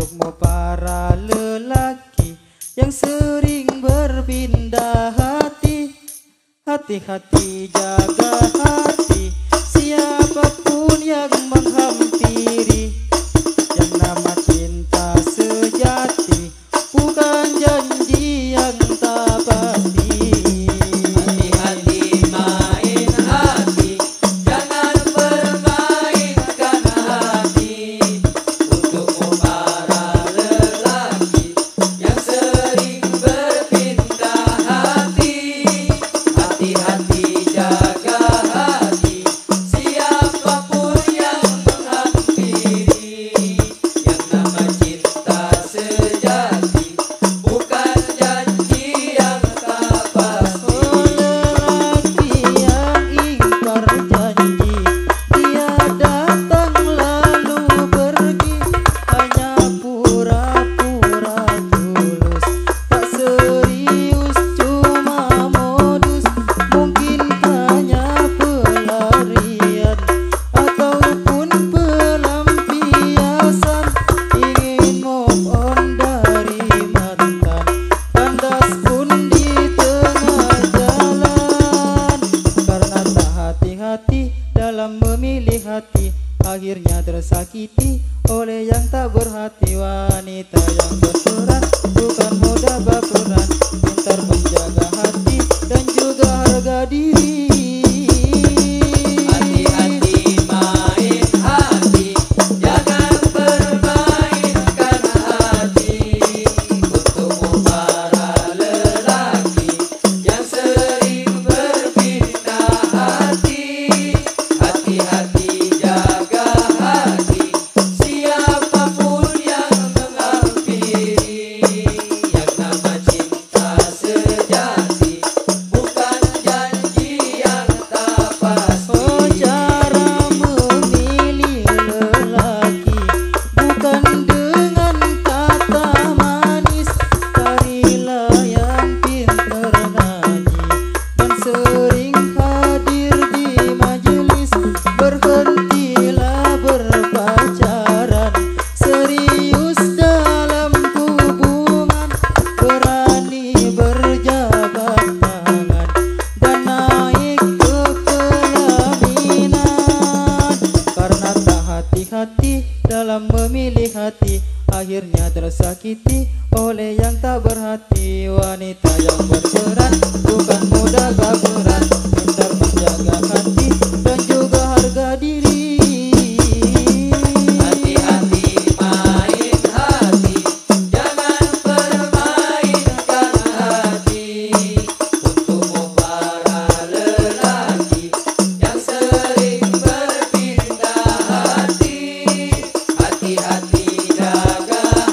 untukmu para lelaki yang sering berpindah hati. Hati-hati jaga hati, siapapun yang menghampiri. Yang nama cinta sejati bukan janji yang tak pasti. Hati-hati main hati, jangan permainkan hati. Untukmu para lelaki yang sering berpindah hati. Hati-hati jaga hati, siapapun yang menghampiri. Yang nama cinta sejati bukan janji yang tak pasti. Lelaki yang ingkar janji, dia datang lalu pergi, hanya pura-pura tulus, tak serius cuma modus. Mungkin hanya pelarian ataupun pelampiasan, ingin move on dari mantan, kandas pun di tengah jalan. Karena tak hati-hati dalam memilih hati, akhirnya tersakiti oleh yang tak berhati. Wanita yang berperan bukan mudah baperan, pintar menjaga hati dan juga harga diri. Hati-hati main hati, jangan permainkan hati. Untukmu para lelaki yang sering berpindah hati. Hati-hati jaga hati, siapapun yang menghampiri. Yang nama cinta sejati bukan janji yang tak pasti. Oh, cara memilih lelaki bukan dengan kata manis. Carilah yang pintar nyanyi dan sering hadir di majelis. Berhentilah berpacaran, serius dalam hubungan. Berani berjabat tangan dan naik ke pelaminan. Karena tak hati-hati dalam memilih hati, akhirnya tersakiti oleh yang tak berhati. Wanita yang berperan bukan mudah baperan, pintar menjaga hati dan juga harga diri. Hati-hati main hati, jangan permainkan hati. Untukmu para lelaki yang sering berpindah hati. Hati-hati jaga hati, siapapun yang menghampiri. Yang nama cinta sejati bukan janji yang tak pasti. Hati-hati main hati, jangan permainkan hati. Untukmu para lelaki yang sering berpindah hati. Hati-hati jaga hati, siapapun yang menghampiri. Yang nama cinta sejati bukan janji yang tak pasti. Hati-hati main hati, jangan permainkan hati. Untukmu para lelaki yang sering berpindah hati. Hati-hati jaga hati, siapapun yang menghampiri.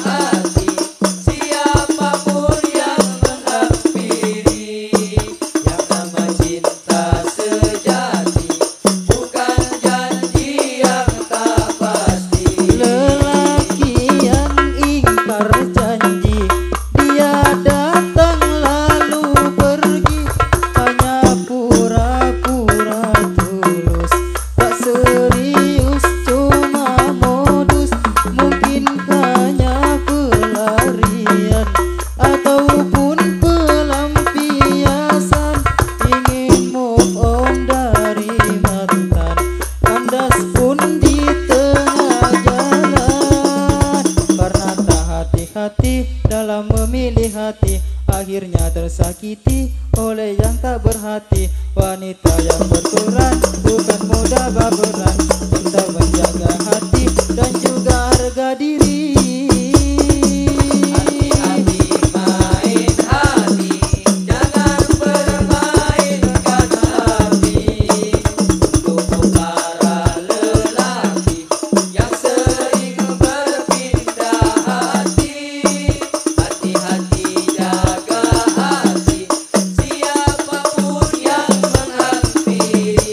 Lelaki yang ingkar janji, dia datang lalu pergi, hanya pura-pura tulus, tak serius cuma modus. Mungkin hanya pelarian ataupun pelampiasan, ingin move on dari mantan, kandas pun di tengah jalan. Karena tak hati-hati dalam memilih hati, akhirnya tersakiti oleh yang tak berhati. Wanita yang berperan bukan mudah baperan, pintar menjaga hati dan juga harga diri. Hati-hati main hati, jangan permainkan hati. Untukmu para lelaki yang sering berpindah hati. Hati-hati jaga hati, siapapun yang menghampiri.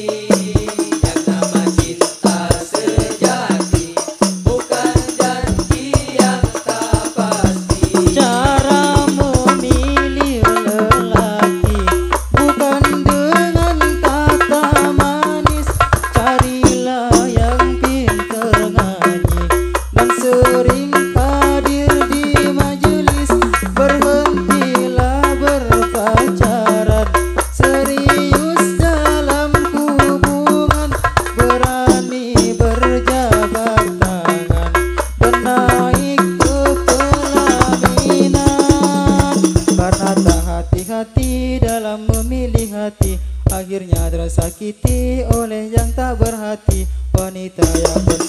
hati wanita yang